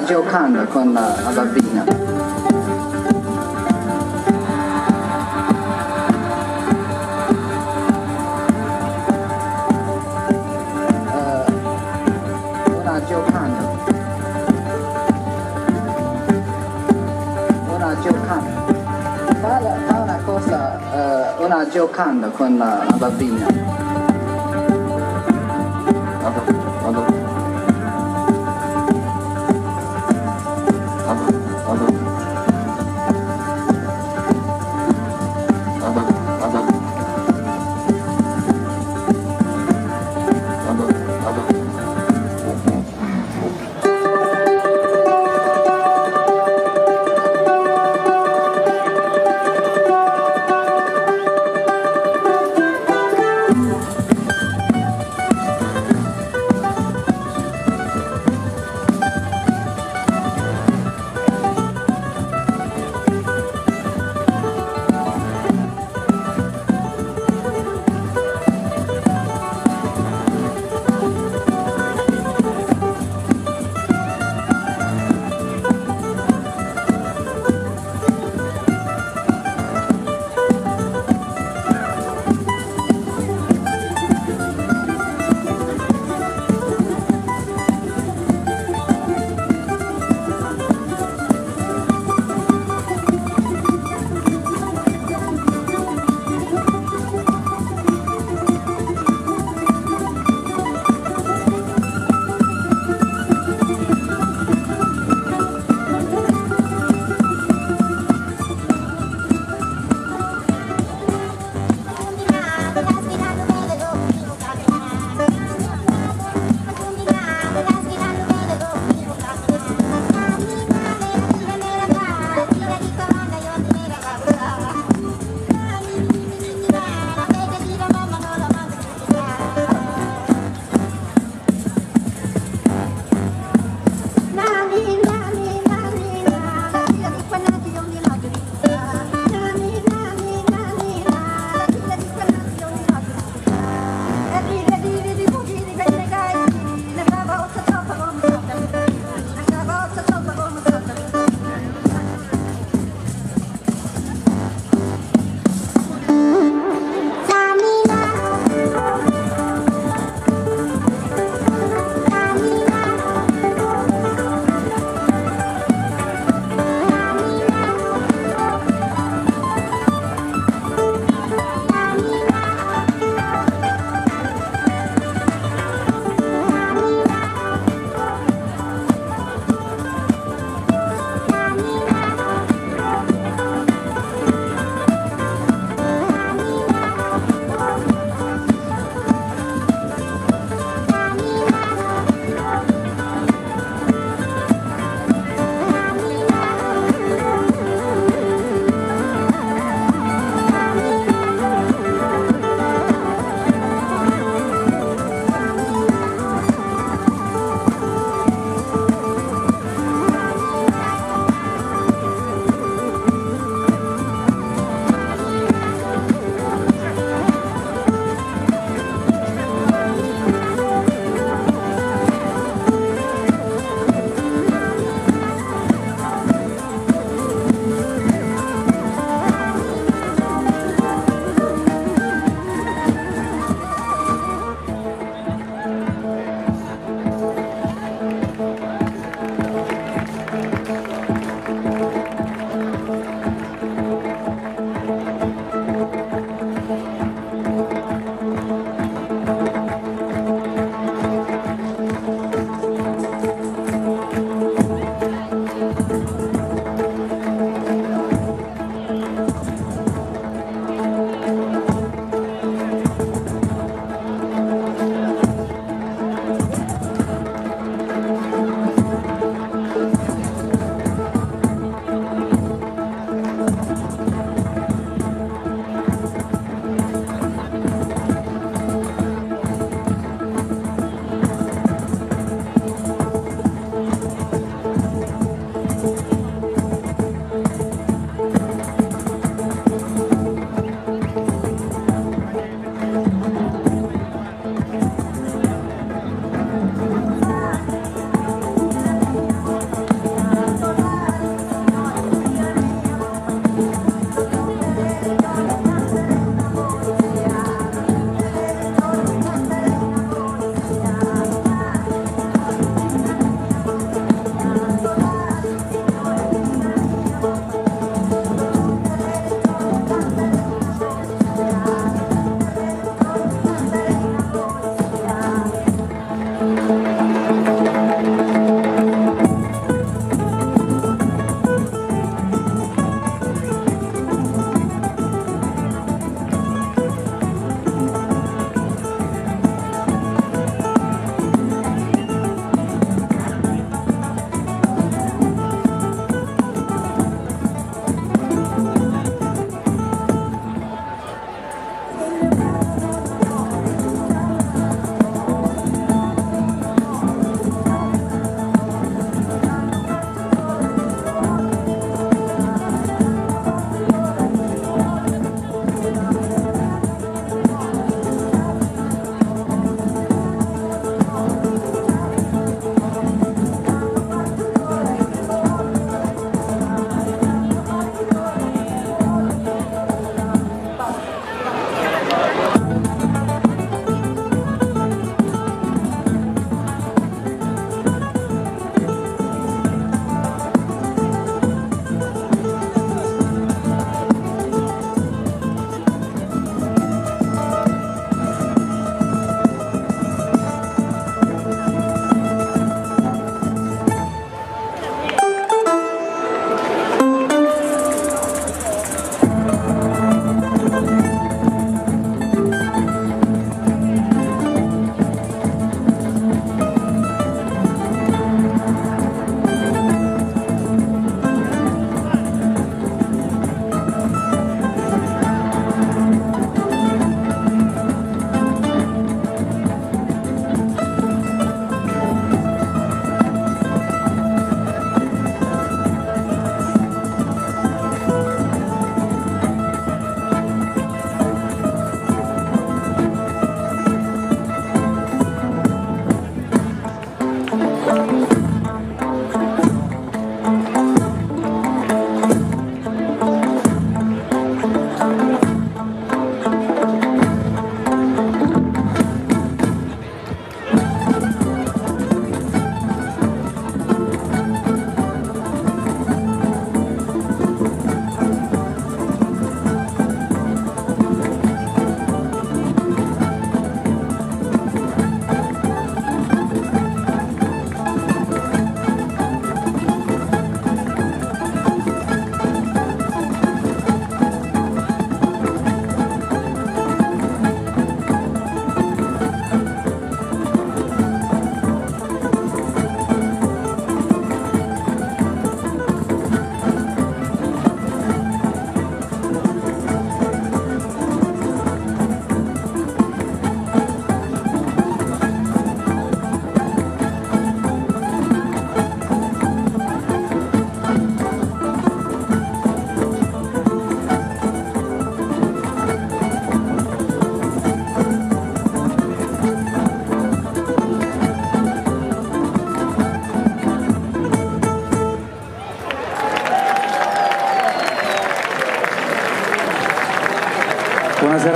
giocando con la bambina. Fa una cosa, una giocando con la bambina. Vado.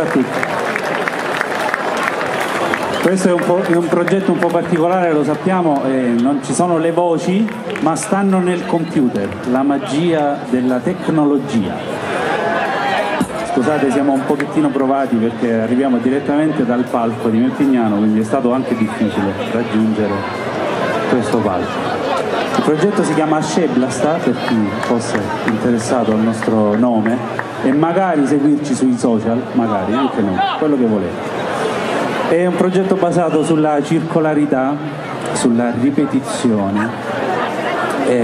Infatti questo è un progetto un po' particolare, lo sappiamo, non ci sono le voci, ma stanno nel computer, la magia della tecnologia. Scusate, siamo un pochettino provati perché arriviamo direttamente dal palco di Melpignano, quindi è stato anche difficile raggiungere questo palco. Il progetto si chiama Sceblasta, per chi fosse interessato al nostro nome, e magari seguirci sui social, magari, anche no, quello che volete. È un progetto basato sulla circolarità, sulla ripetizione e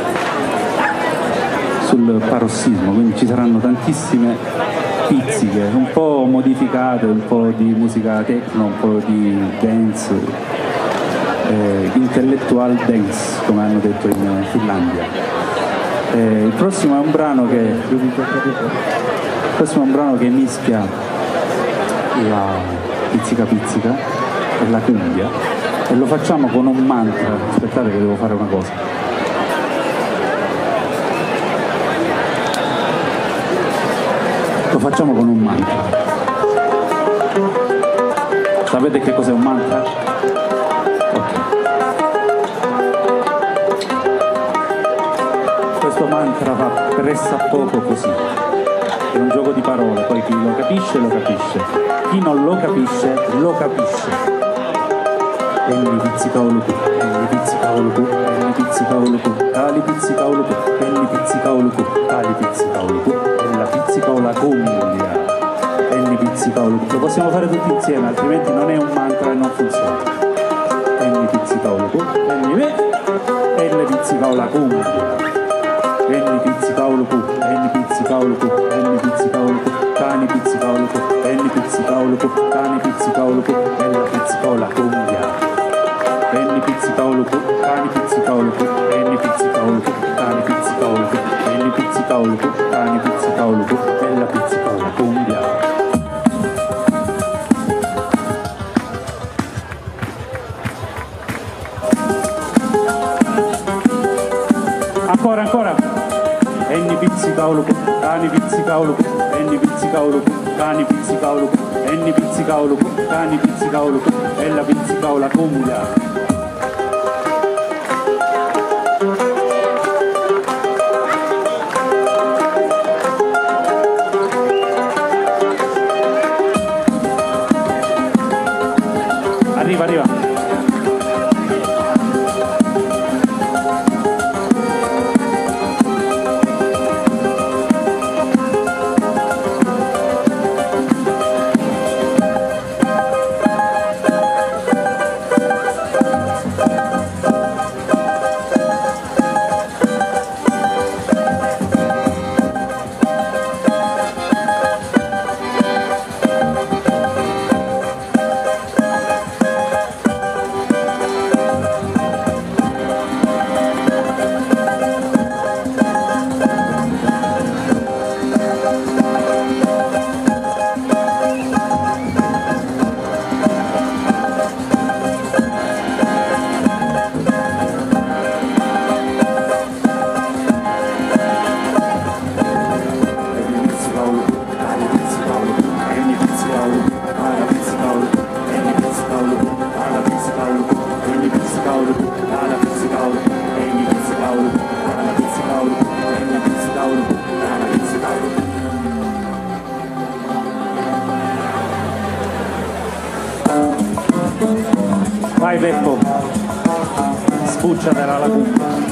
sul parossismo, quindi ci saranno tantissime pizziche, un po' modificate, un po' di musica techno, un po' di dance, intellectual dance, come hanno detto in Finlandia. Il prossimo è un brano che mischia la pizzica pizzica e la cumbia, e lo facciamo con un mantra. Aspettate che devo fare una cosa. Lo facciamo con un mantra. Sapete che cos'è un mantra? Ok. Questo mantra fa pressappoco così. È un gioco di parole, poi chi lo capisce lo capisce. Chi non lo capisce, lo capisce. Penni pizzicaolo tu, penni pizzicaolo tu, penni pizzicaolo tu, cali pizzicaolo tu, penni pizzicaolo tu, cali pizzicaolo tu, e la pizzicaola cumbia. Penni pizzicaolo tu. Lo possiamo fare tutti insieme, altrimenti non è un mantra e non funziona. Penni pizzicaolo tu, penni me, e le pizzicaola cumbia. Penni pizzicaolo tu, penni pizzicaolo tu, penni pizzicaolo tu, cani pizzicaolo tu, penni pizzicaolo tu, cani pizzicaolo tu, e la pizzicaola cumbia. Penni pizzicaolo tu, cani pizzicaolo tu, penni pizzicaolo tu, cani pizzicaolo tu, penni pizzicaolo tu, cani pizzicaolo tu, e la pizzicaola cumbia. Ancora. Penni pizzicaolo tu, cani pizzicaolo tu, penni pizzicaolo tu, cani pizzicaolo tu, penni pizzicaolo tu, cani pizzicaolo tu, e la pizzicaola cumbia. Arriva. Vai Beppo, sbucciatela la cumbia.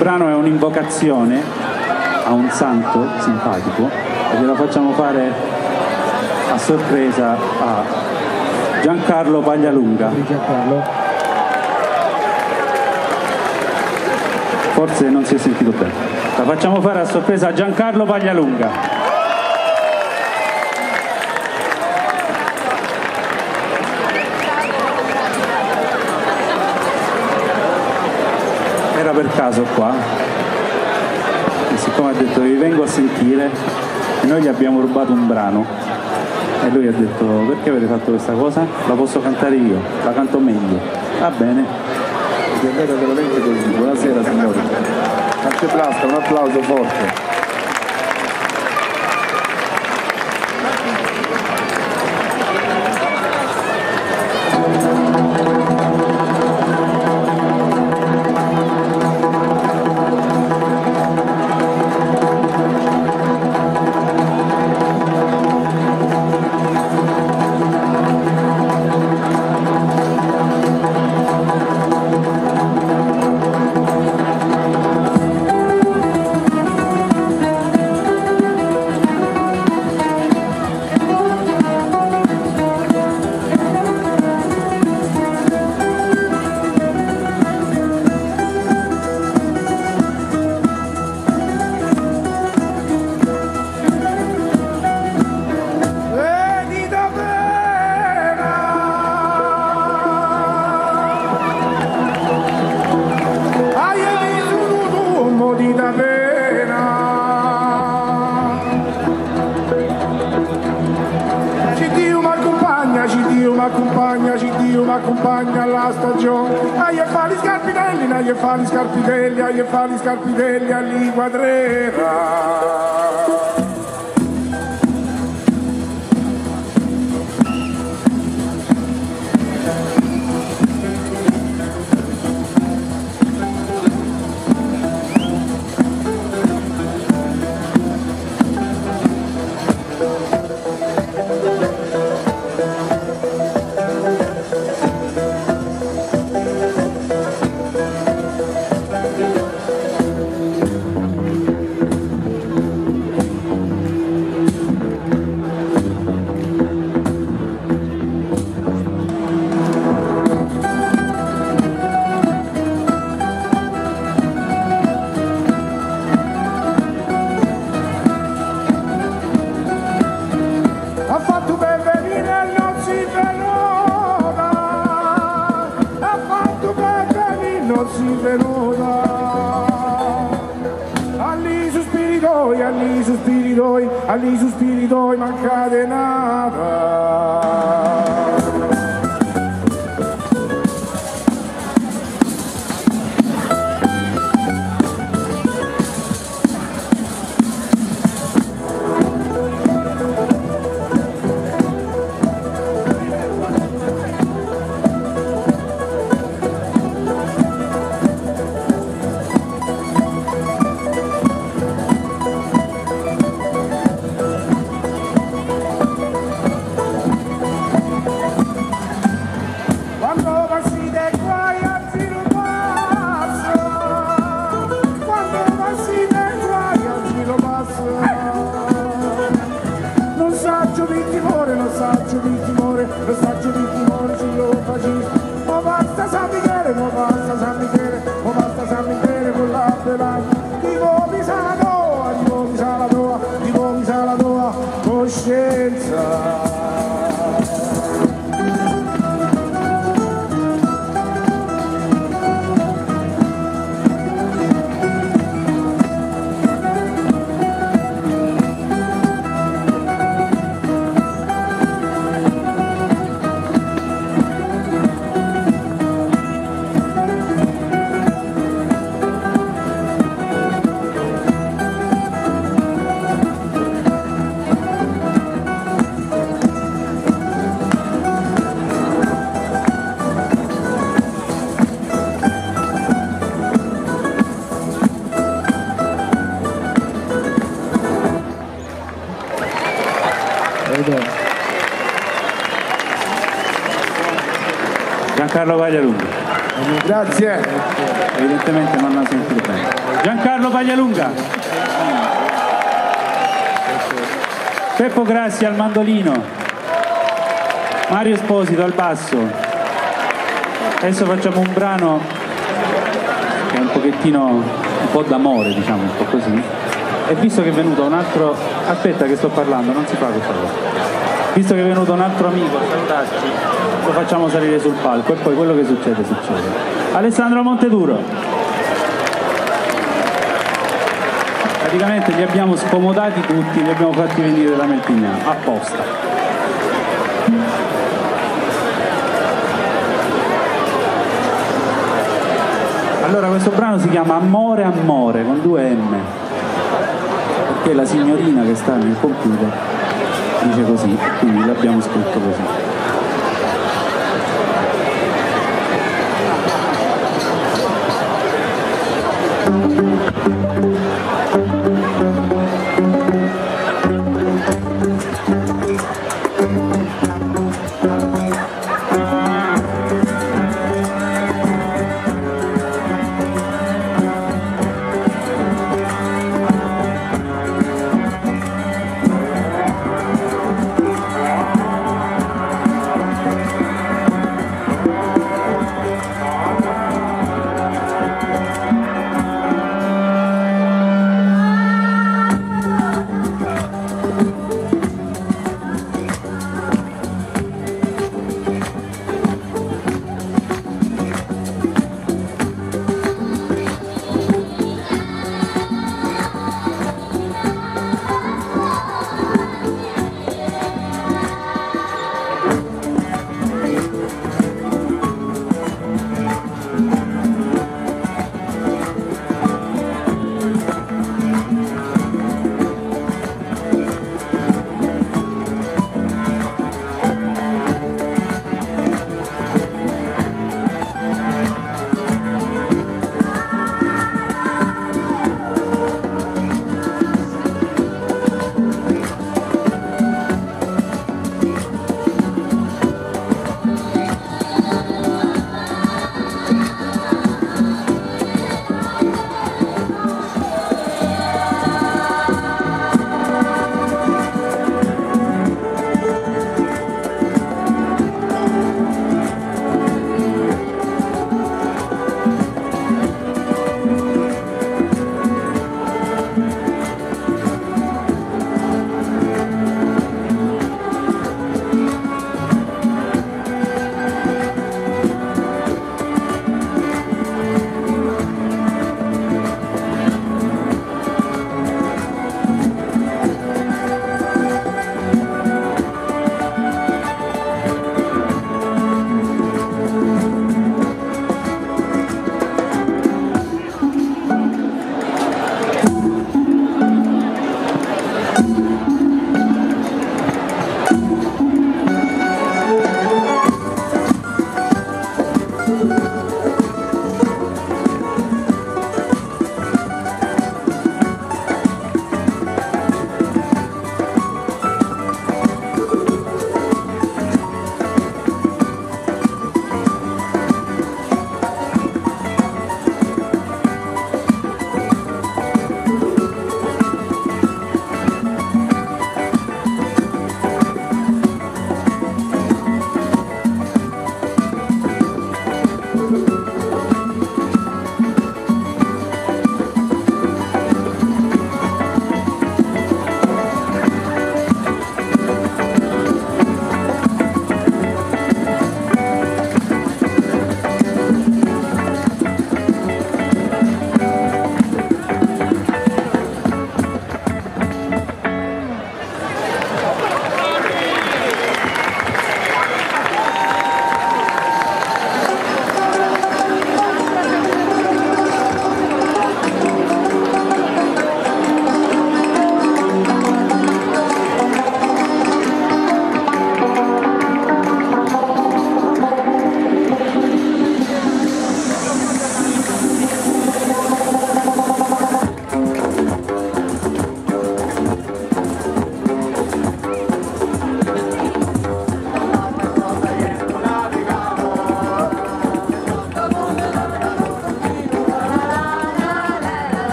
brano è un'invocazione a un santo simpatico e gliela facciamo fare a sorpresa a Giancarlo Paglialunga. Forse non si è sentito bene. La facciamo fare a sorpresa a Giancarlo Paglialunga. Era per caso qua e siccome ha detto vi vengo a sentire e noi gli abbiamo rubato un brano e lui ha detto perché avete fatto questa cosa? La posso cantare io, la canto meglio. Va bene. È andata veramente così. Buonasera signori. Anche Blasta, un applauso forte. M'accompagna alla stagione, aia fa gli scarpitelli, aia fa gli scarpitelli, aia fa gli scarpitelli all'inquadrera. Agli sospiri tuoi mancate nada. Giancarlo Paglialunga. Grazie. Evidentemente non ha sentito bene. Giancarlo Paglialunga, Peppo Grassi al mandolino, Mario Esposito al basso. Adesso facciamo un brano che è un pochettino, un po' d'amore, diciamo, un po' così. E visto che è venuto un altro, aspetta che sto parlando, non si fa questa cosa. Visto che è venuto un altro amico a salutarci, lo facciamo salire sul palco e poi quello che succede succede. Alessandro Monteduro. Praticamente li abbiamo scomodati tutti, li abbiamo fatti venire da Melpignano, apposta. Allora questo brano si chiama Amore Amore con 2 M, perché la signorina che sta nel computer dice così, quindi l'abbiamo scritto così.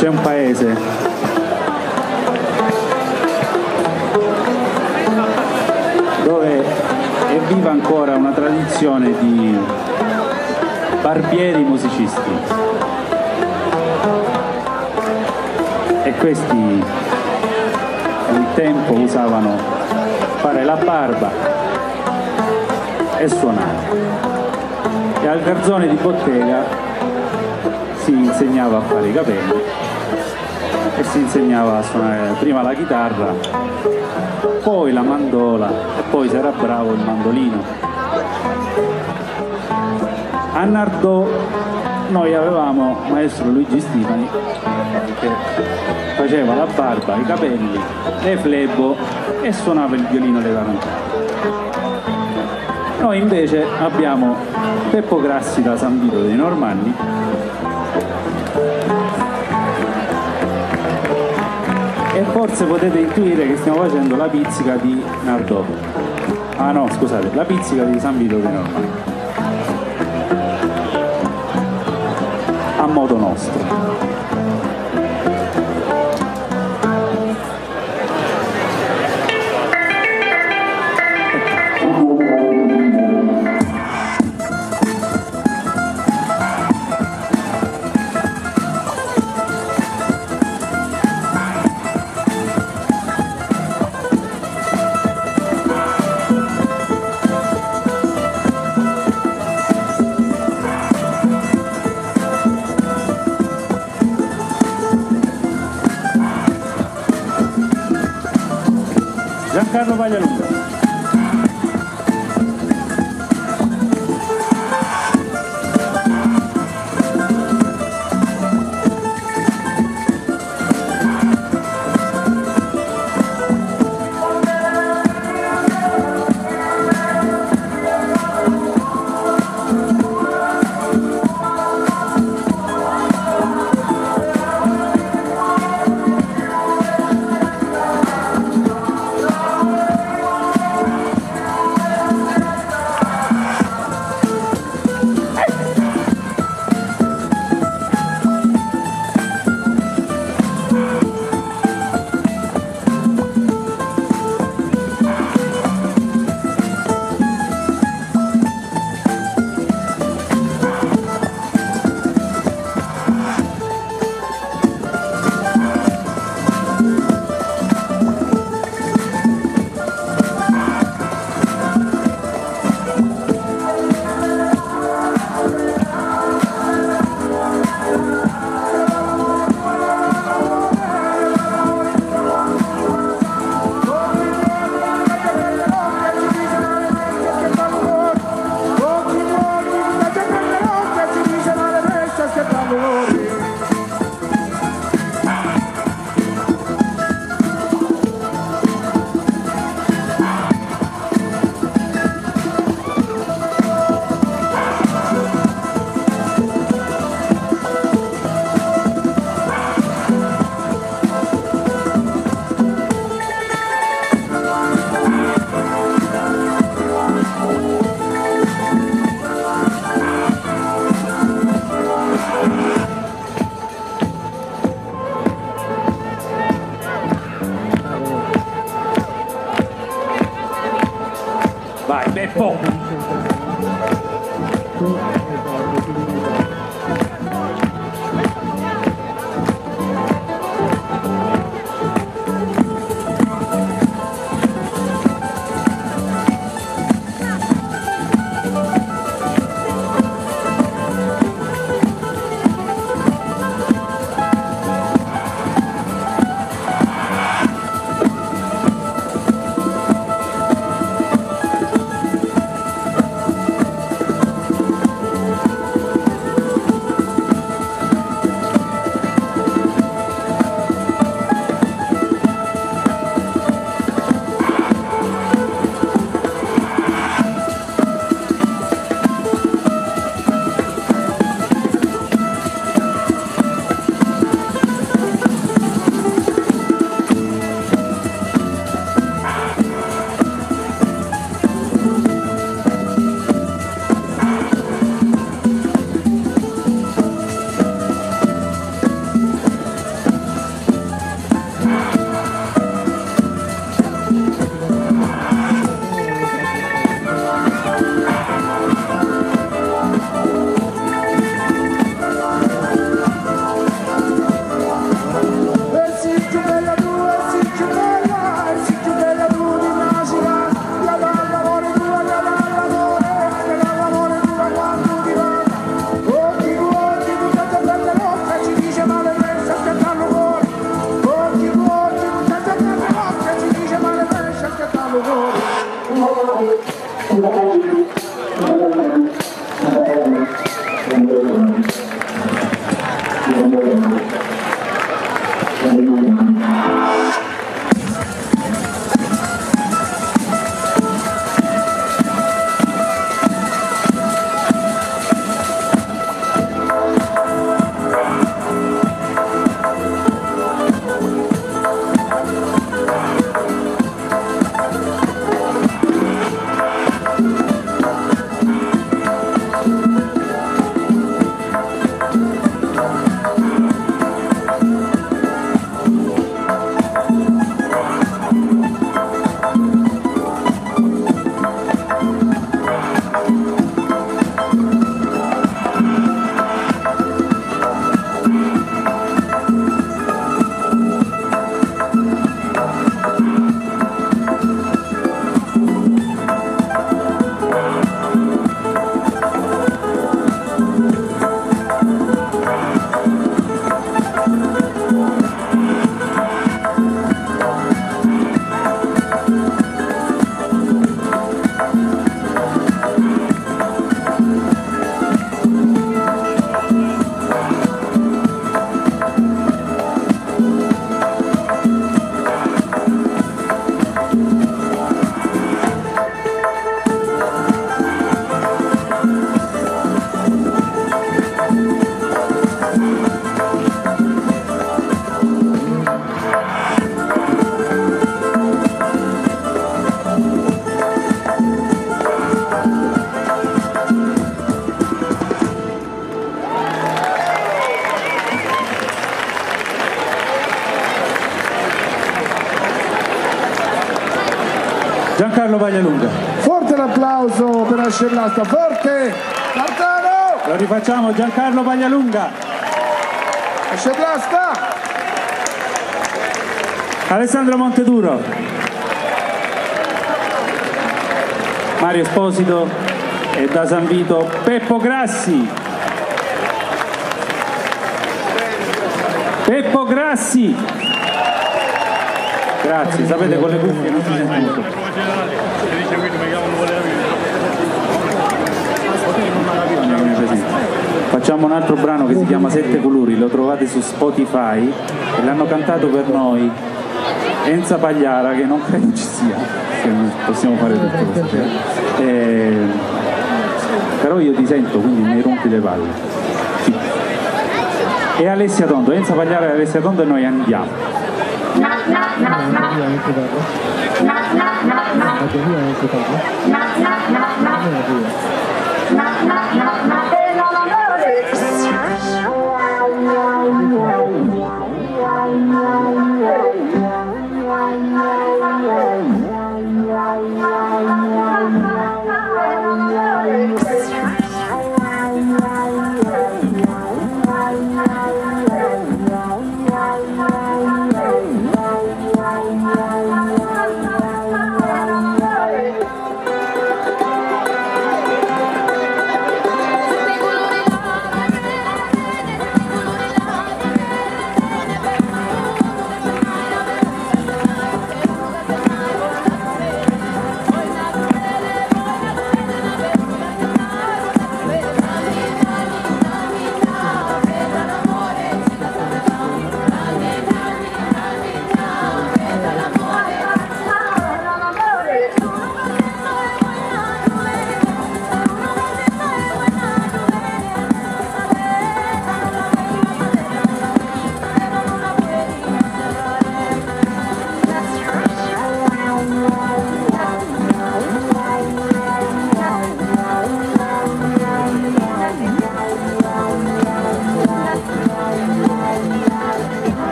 c'è un paese dove è viva ancora una tradizione di barbieri musicisti, e questi un tempo usavano fare la barba e suonare, e al garzone di bottega si insegnava a fare i capelli e si insegnava a suonare prima la chitarra, poi la mandola e poi, se era bravo, il mandolino. A Nardò noi avevamo maestro Luigi Stefani che faceva la barba, i capelli, le flebo e suonava il violino e le tarantelle. Noi invece abbiamo Peppo Grassi da San Vito dei Normanni, e forse potete intuire che stiamo facendo la pizzica di Nardò. Ah no, scusate, la pizzica di San Vito dei Normanni, a modo nostro. Giancarlo Paglialunga. Vai, Beppo! Giancarlo Paglialunga. Forte l'applauso per Asce Blasta, forte! Tartano! Lo rifacciamo, Giancarlo Paglialunga. Asce Blasta! Alessandro Monteduro. Mario Esposito e da San Vito Peppo Grassi. Peppo Grassi. Grazie, sapete con le cuffie non si sente molto. Facciamo un altro brano che si chiama Sette Colori, lo trovate su Spotify e l'hanno cantato per noi Enza Pagliara, che non credo ci sia, che non possiamo fare tutto questo. Però io ti sento, quindi mi rompi le palle. Sì. E Alessia Tondo, Enza Pagliara e Alessia Tondo, e noi andiamo.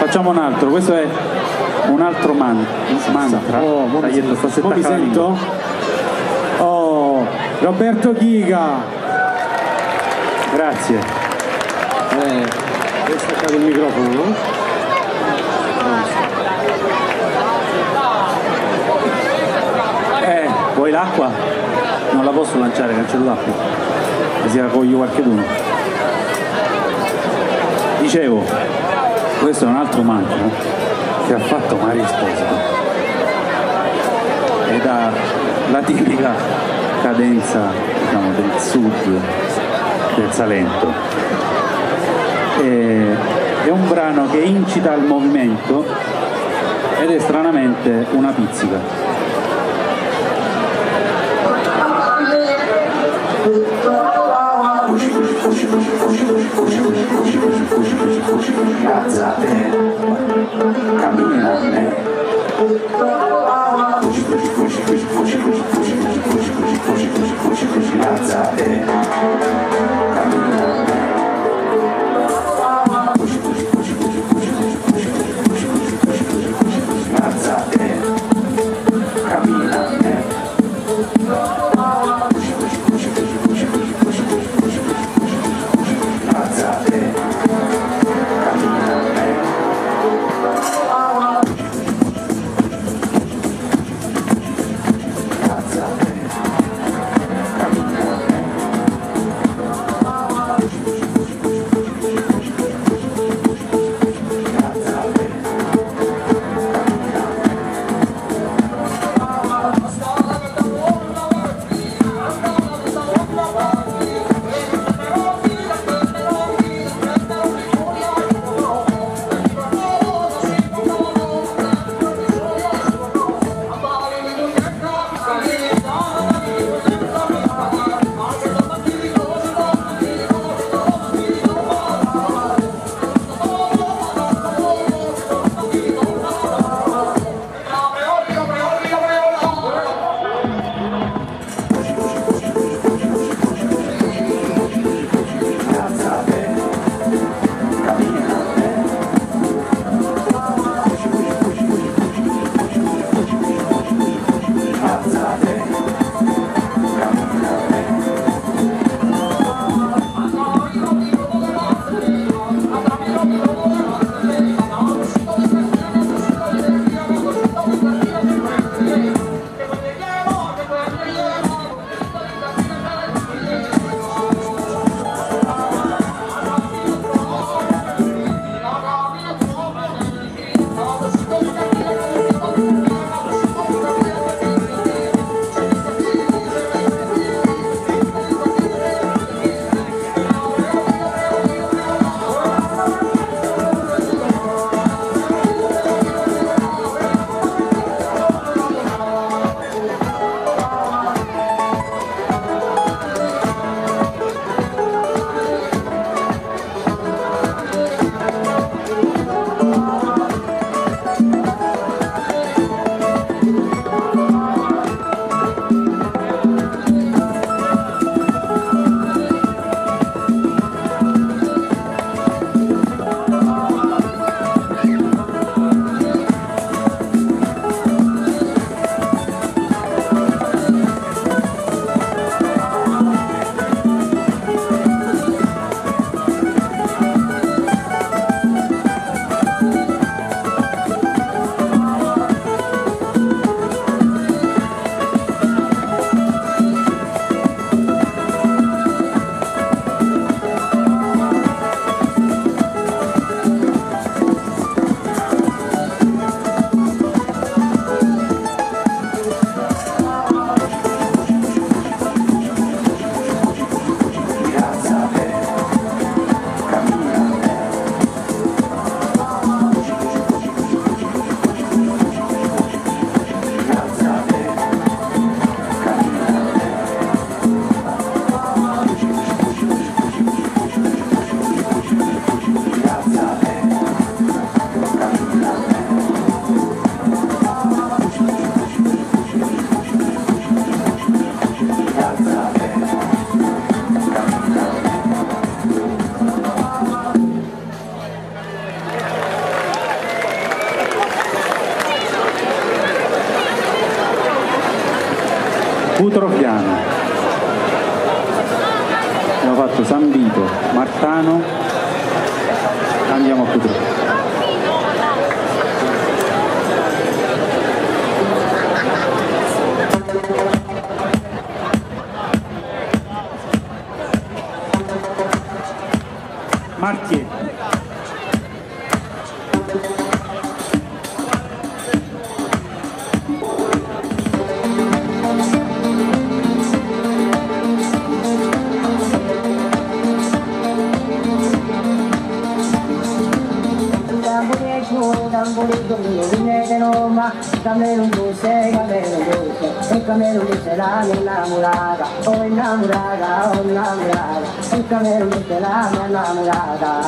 facciamo un altro, questo è un altro mantra. Oh, Taglietto, sta mi settando la sento? lingua. Oh, Roberto Ghiga. Grazie. Hai staccato il microfono, no? Vuoi l'acqua? Non la posso lanciare, cancello l'acqua. Si raccoglie qualcheduno. Dicevo, questo è un altro mantra che ha fatto Mario Esposito ed ha la tipica cadenza, diciamo, del sud del Salento. È un brano che incita al movimento ed è stranamente una pizzica. Cutroviano, abbiamo fatto San Vito, Martano, andiamo a Cutroviano. Marchiè, Camelo dulce, el camelo dulce la mi enamorada, oh enamorada, oh enamorada, el camelo dulce la mi enamorada.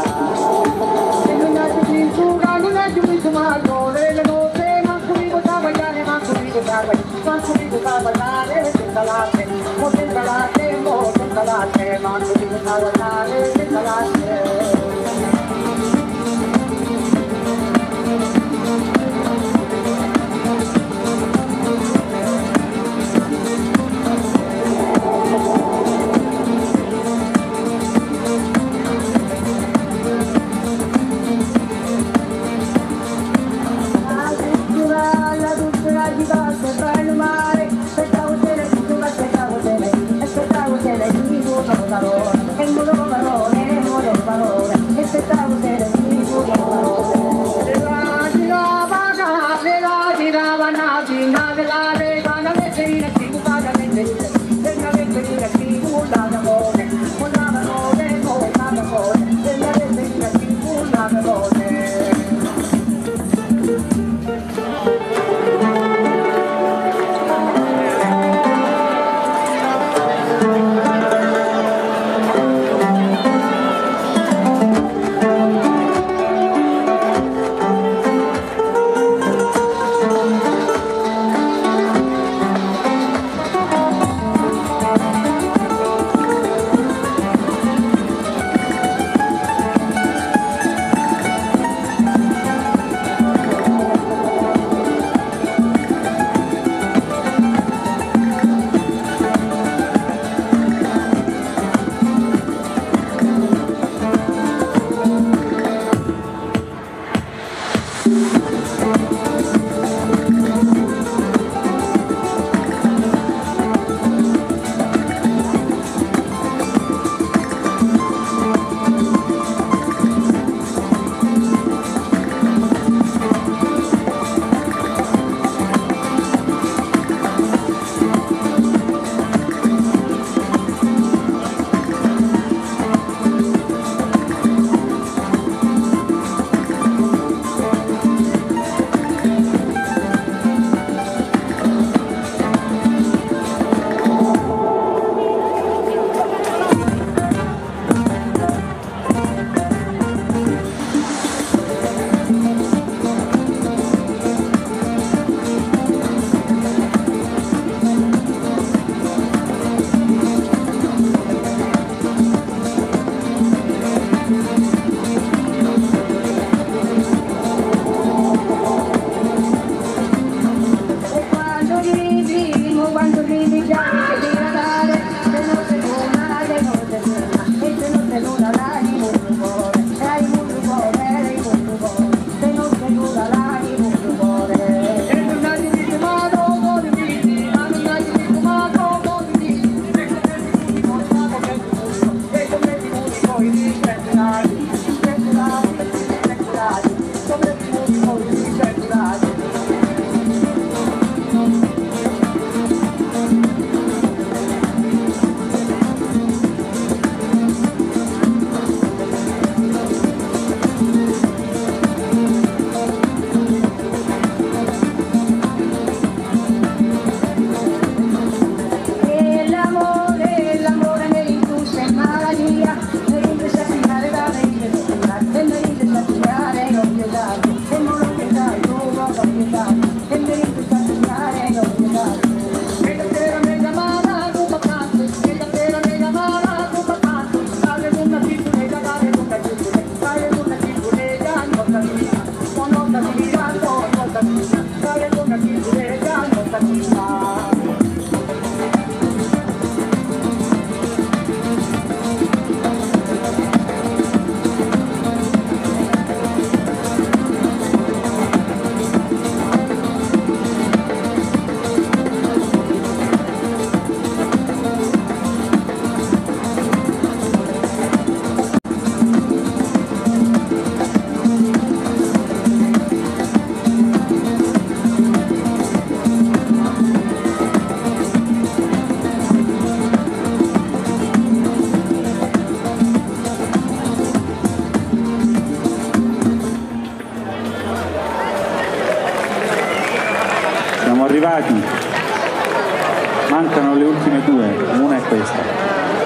arrivati, mancano le ultime due, una è questa.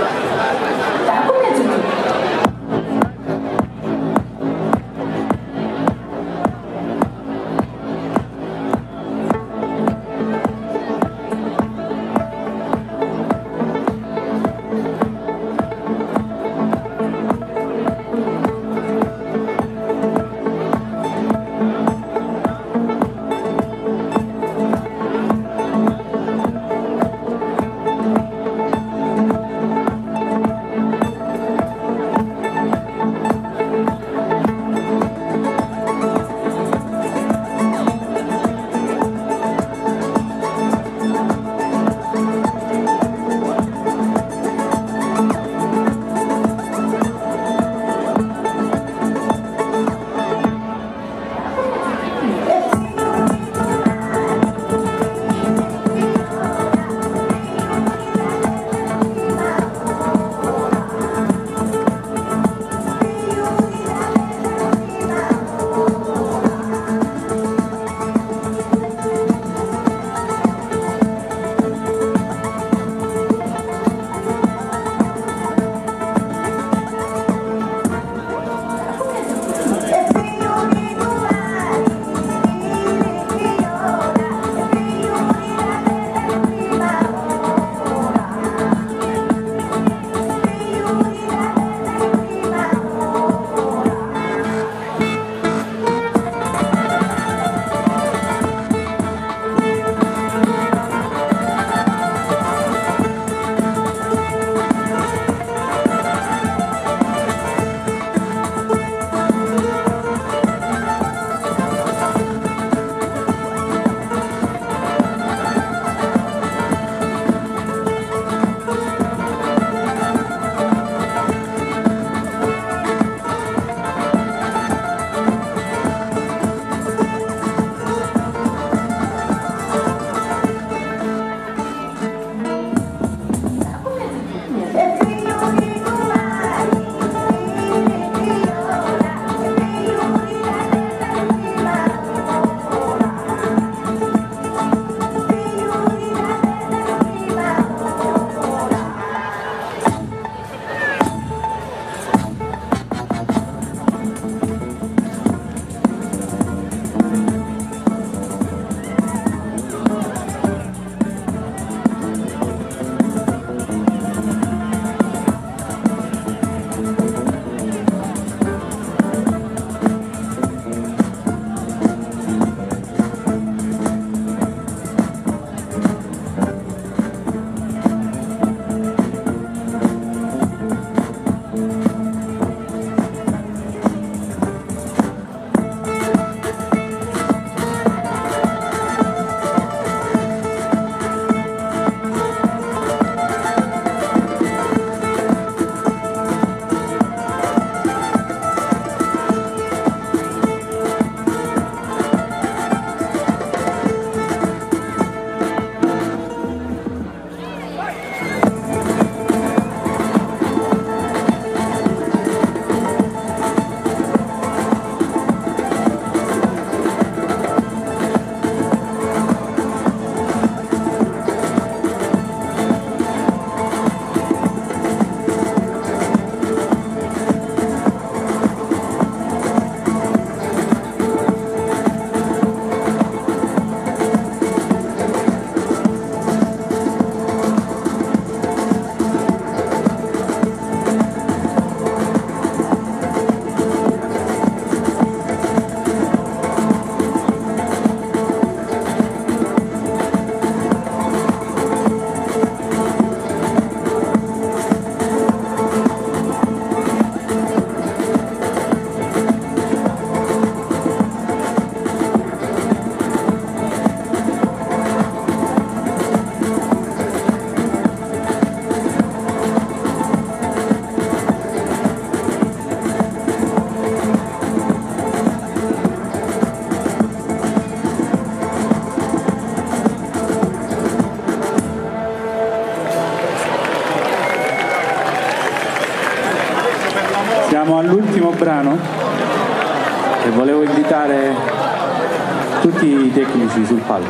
Siamo all'ultimo brano e volevo invitare tutti i tecnici sul palco.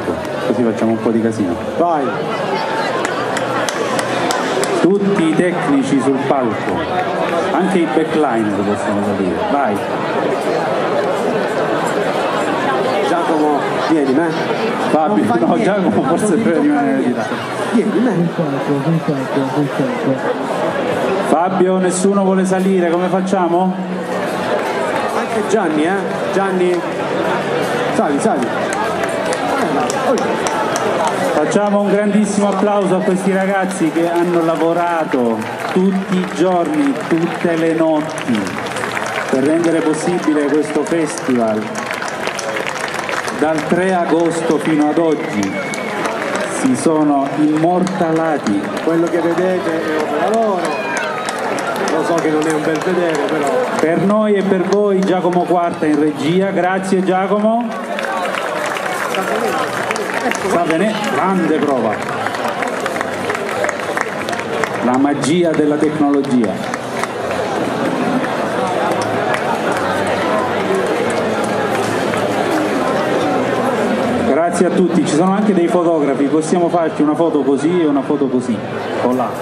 così facciamo un po' di casino. Vai. Tutti i tecnici sul palco, anche i backliner possono salire. Vai. Giacomo, vieni, me. Fabio, no, Giacomo forse deve rimanere di là. Vieni, me. Fabio, nessuno vuole salire, come facciamo? Anche Gianni, Gianni. Sali, sali. Facciamo un grandissimo applauso a questi ragazzi che hanno lavorato tutti i giorni, tutte le notti per rendere possibile questo festival. Dal 3 agosto fino ad oggi si sono immortalati. Quello che vedete è opera loro. Lo so che non è un bel vedere, però. Per noi e per voi Giacomo Quarta in regia, grazie Giacomo. Sta bene, grande prova. La magia della tecnologia. Grazie a tutti, ci sono anche dei fotografi, possiamo farci una foto così e una foto così. Con là.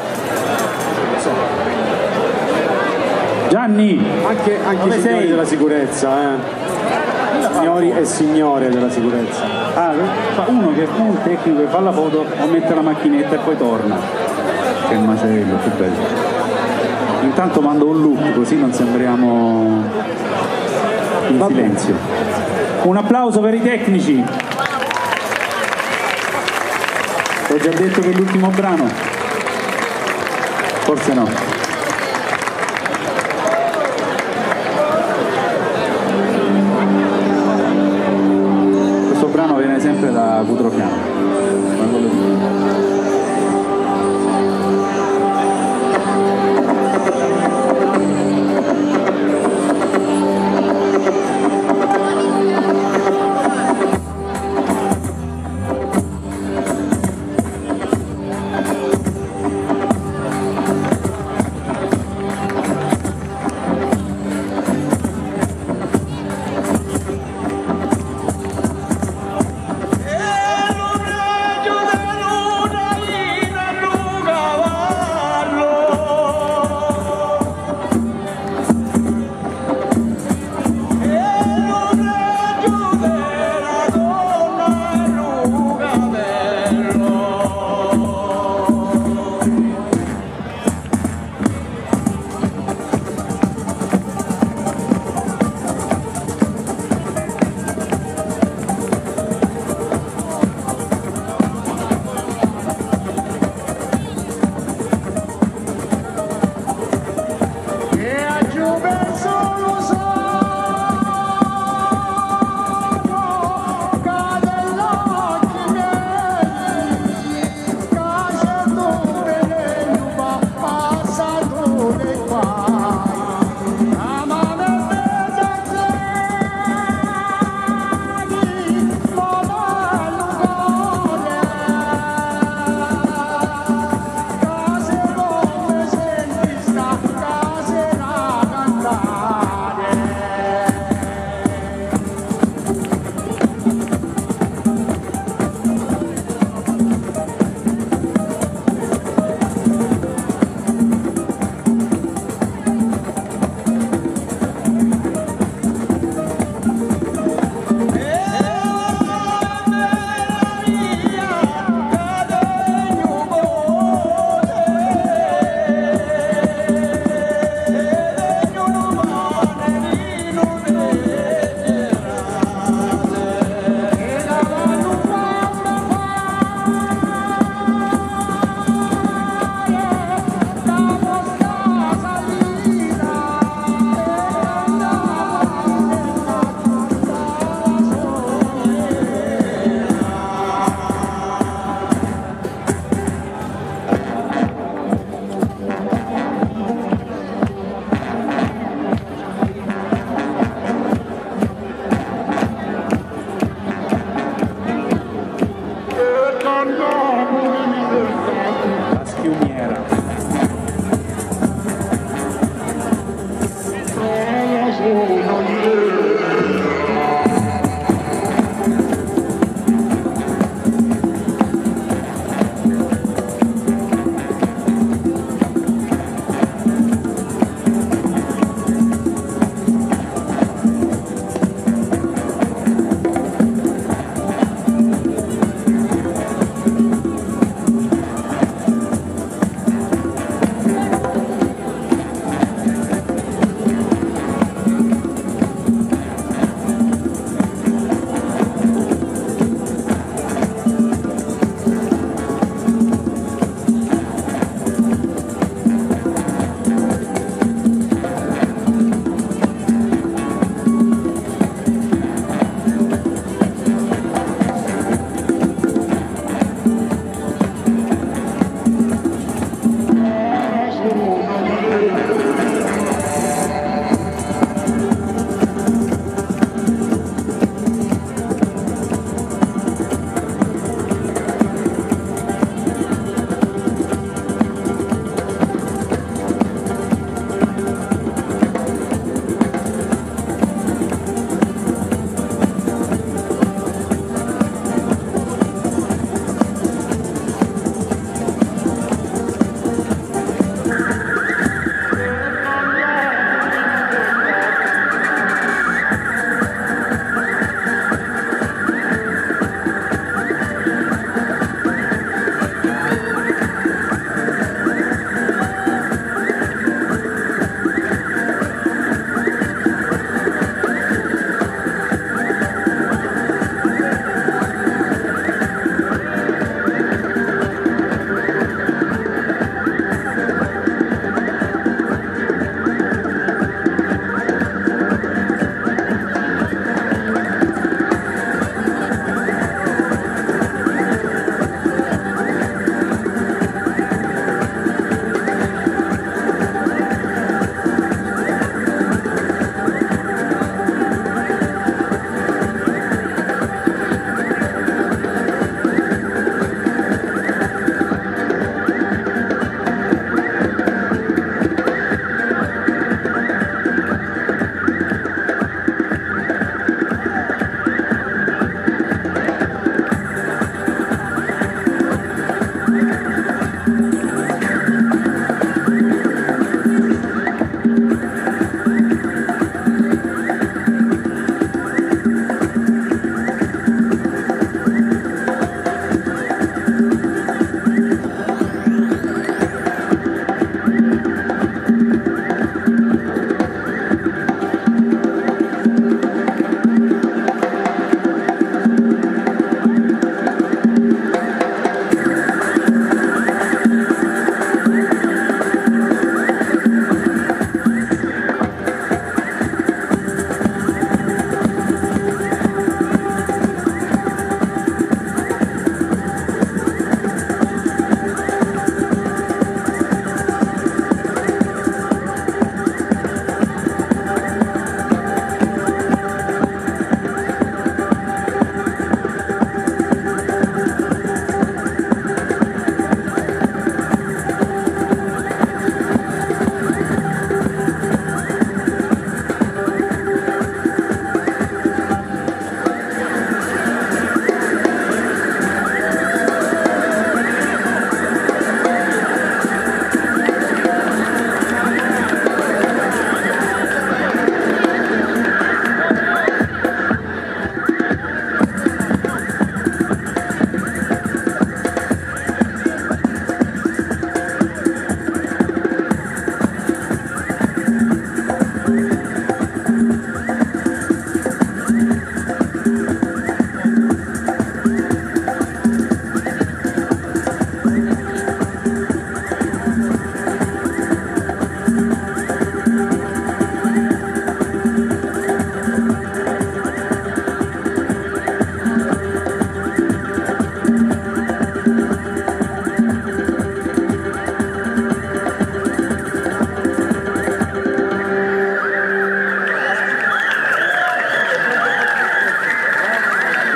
Gianni! Anche i signori della sicurezza, signori e signore della sicurezza. Ah, uno tecnico che fa la foto o mette la macchinetta e poi torna. Che macello, che bello. Intanto mando un look così non sembriamo in silenzio. Un applauso per i tecnici. Ho già detto che è l'ultimo brano. Forse no. Viene sempre da Cutropiano.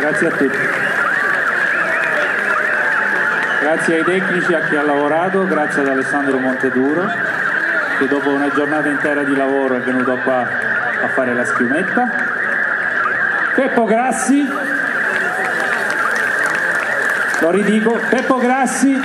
Grazie a tutti. Grazie ai tecnici, a chi ha lavorato, grazie ad Alessandro Monteduro, che dopo una giornata intera di lavoro è venuto qua a fare la schiumetta. Peppo Grassi, lo ridico, Peppo Grassi,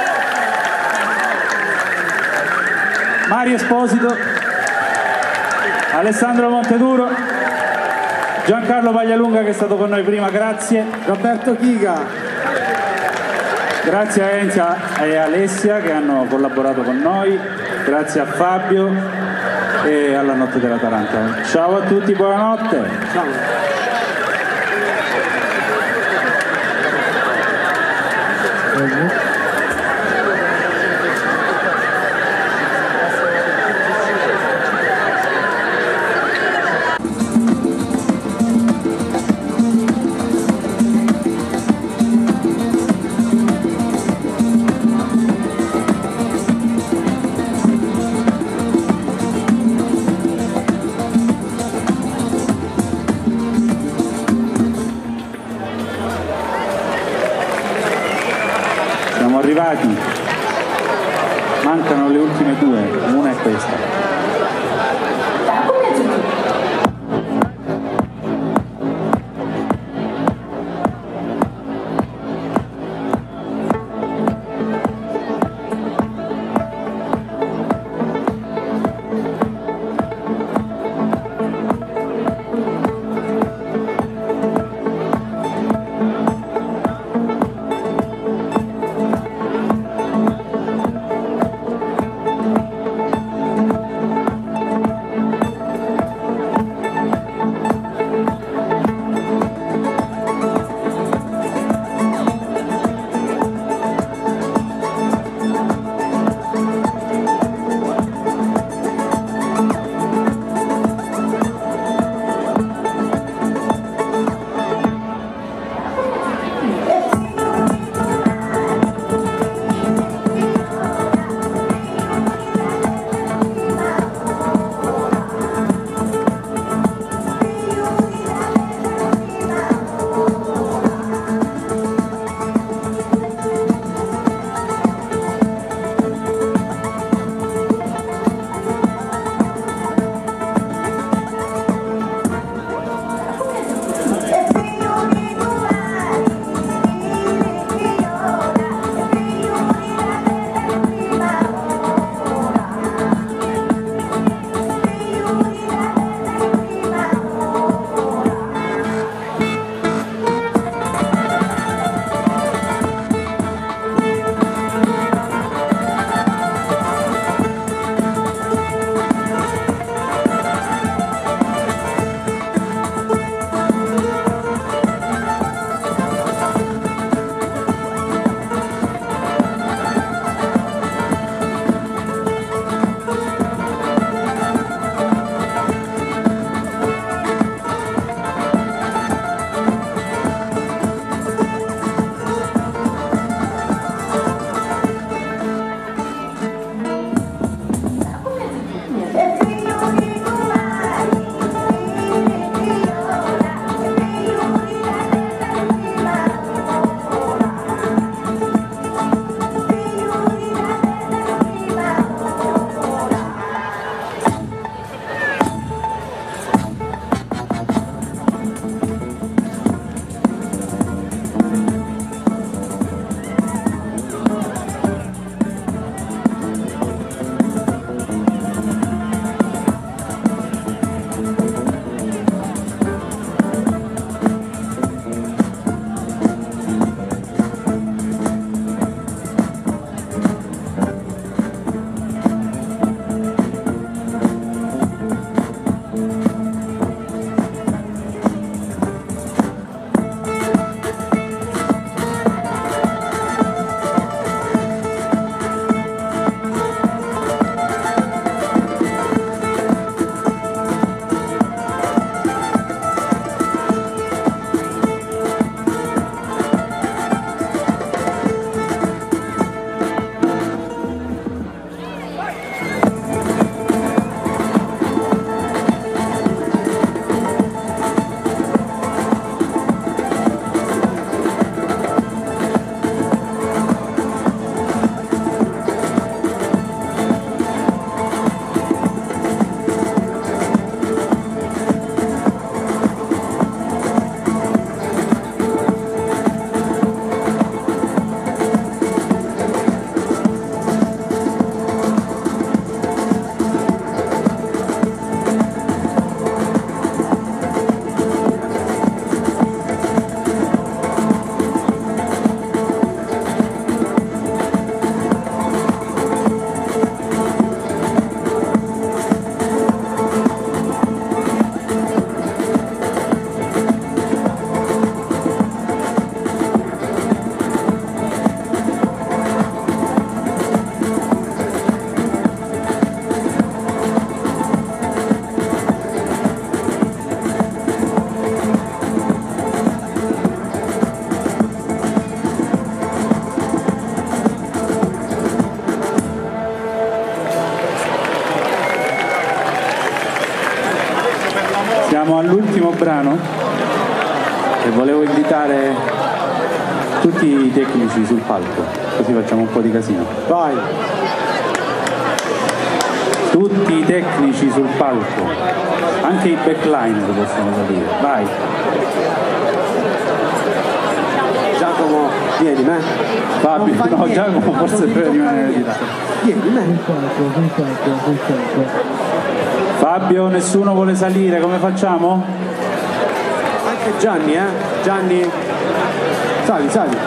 Mario Esposito, Alessandro Monteduro, Giancarlo Paglialunga che è stato con noi prima, grazie. Roberto Chiga. Grazie a Enza e Alessia che hanno collaborato con noi, grazie a Fabio e alla Notte della Taranta. Ciao a tutti, buonanotte. Ciao. Siamo arrivati, mancano le ultime due, una è questa. l'ultimo brano e volevo invitare tutti i tecnici sul palco, così facciamo un po' di casino. Vai! Tutti i tecnici sul palco, anche i backliner possono salire. Vai! Giacomo, vieni, me. Fabio, no, Giacomo forse deve rimanere di là. Vieni, me. Fabio, nessuno vuole salire, come facciamo? Anche Gianni, Gianni. Sali, sali.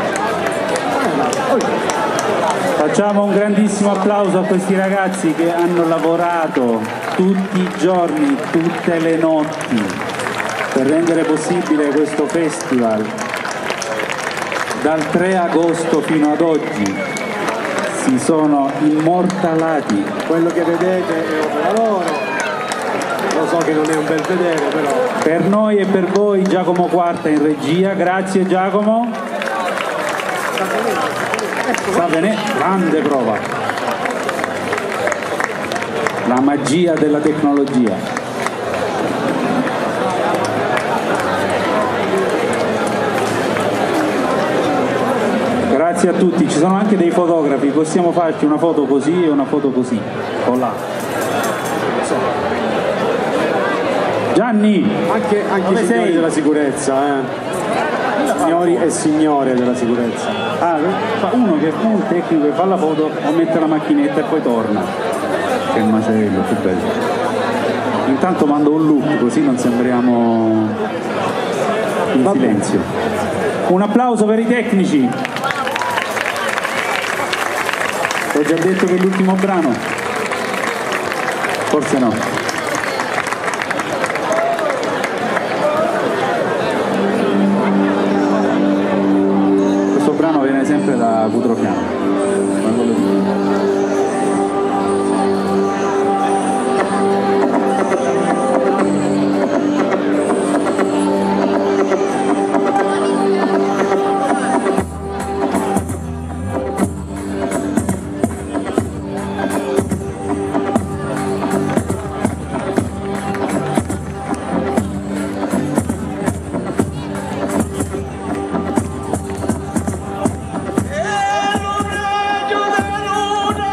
Facciamo un grandissimo applauso a questi ragazzi che hanno lavorato tutti i giorni, tutte le notti per rendere possibile questo festival. Dal 3 agosto fino ad oggi si sono immortalati. Quello che vedete è opera loro. Lo so che non è un bel vedere, però. Per noi e per voi Giacomo Quarta in regia, grazie Giacomo. Sta bene, grande prova. La magia della tecnologia. Grazie a tutti, ci sono anche dei fotografi, possiamo farci una foto così e una foto così, o là. Gianni, Anche i signori sei? della sicurezza, signori e signore della sicurezza. Ah, un tecnico che fa la foto o mette la macchinetta e poi torna. Che macello, che bello. Intanto mando un loop così non sembriamo in silenzio. Un applauso per i tecnici. Ho già detto che è l'ultimo brano? Forse no. Questo brano viene sempre da Cutropiano. El rayo de luna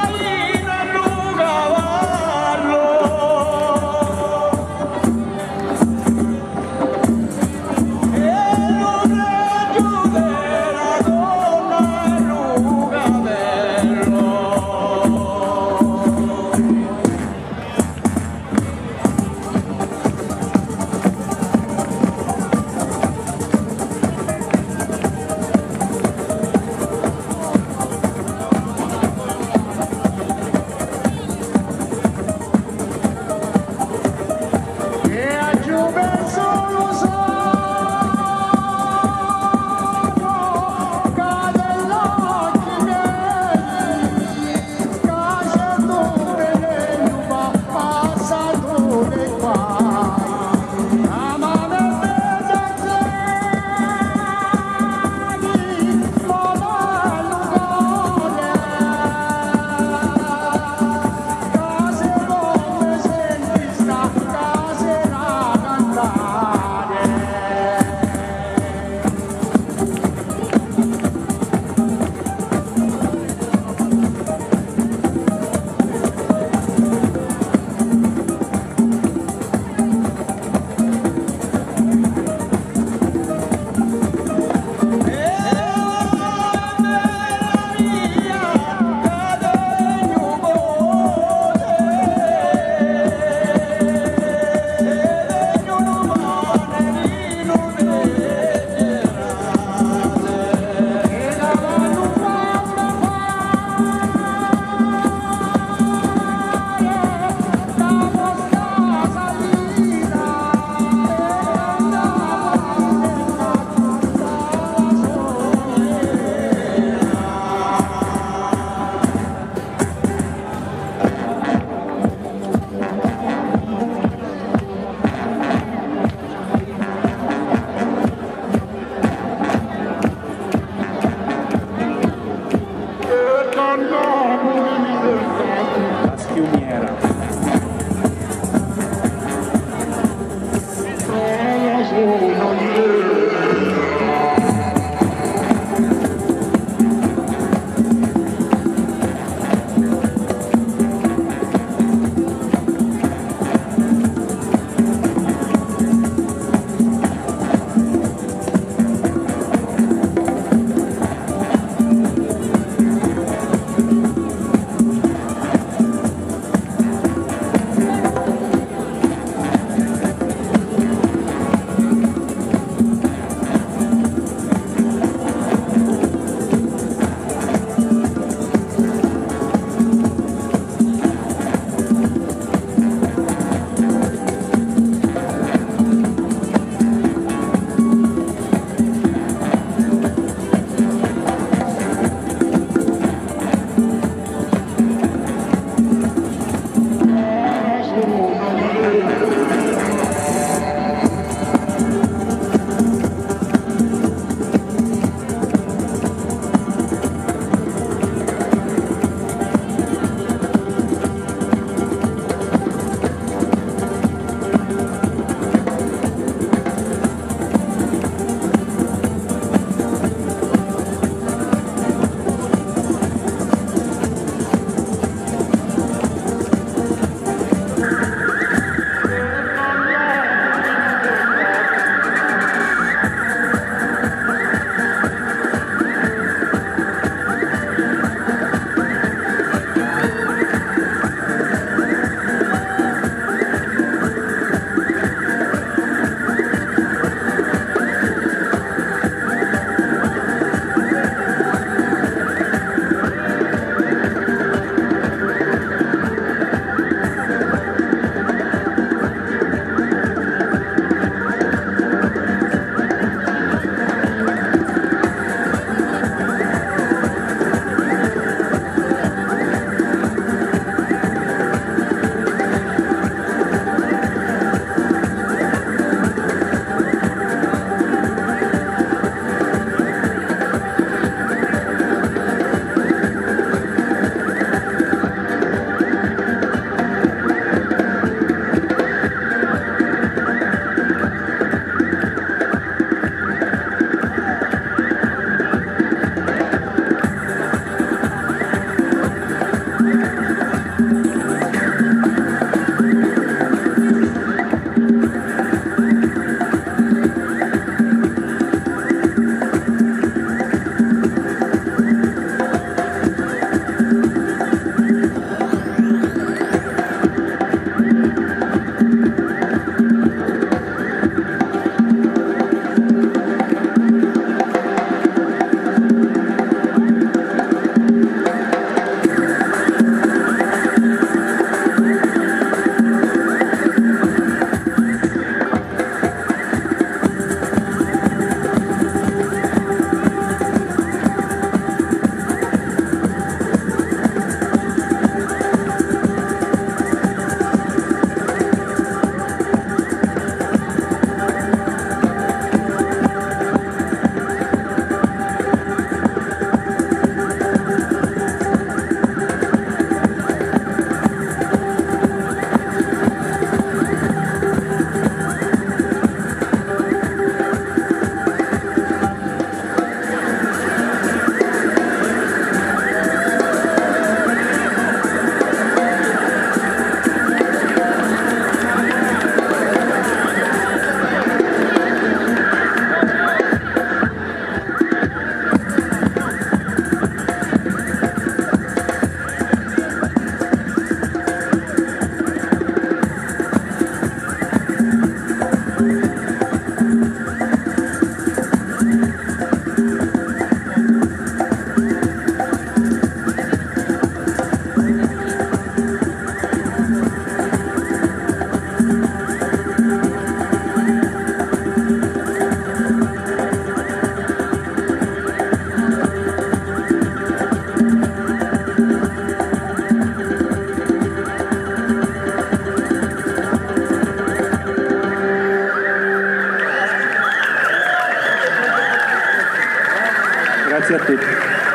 Grazie a tutti.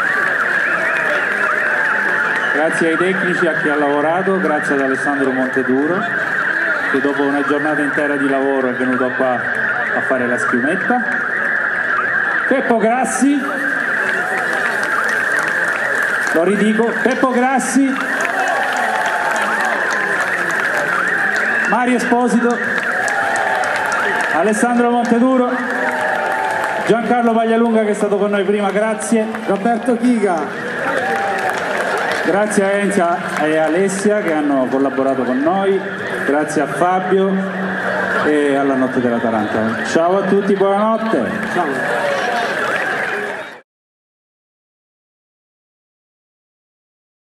Grazie ai tecnici, a chi ha lavorato, grazie ad Alessandro Monteduro, che dopo una giornata intera di lavoro è venuto qua a fare la schiumetta. Peppo Grassi, lo ridico, Peppo Grassi, Mario Esposito, Alessandro Monteduro, Giancarlo Paglialunga che è stato con noi prima, grazie. Roberto Chiga. Grazie a Enza e Alessia che hanno collaborato con noi, grazie a Fabio e alla Notte della Taranta. Ciao a tutti, buonanotte. Ciao.